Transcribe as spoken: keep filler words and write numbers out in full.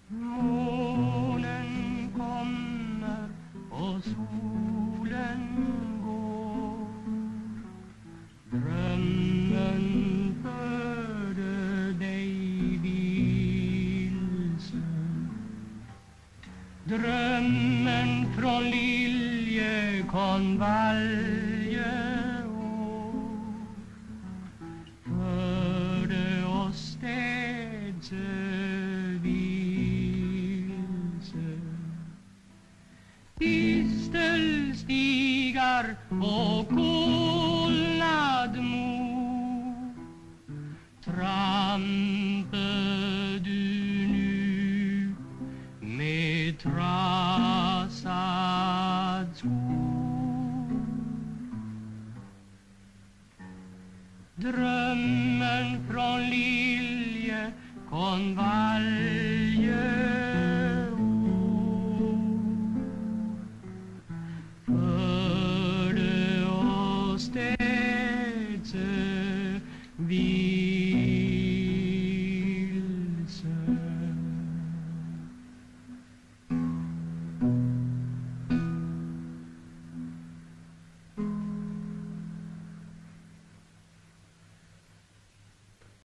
Månen kommer och solen går. Drömmen förde dig vilse. Drömmen från Liljekonvaljeår förde oss städse vilse. Distelstigar och kolnad mo trampar du nu med trasad sko. Drömmen från Liljekonvaljeår förde oss städse vilse.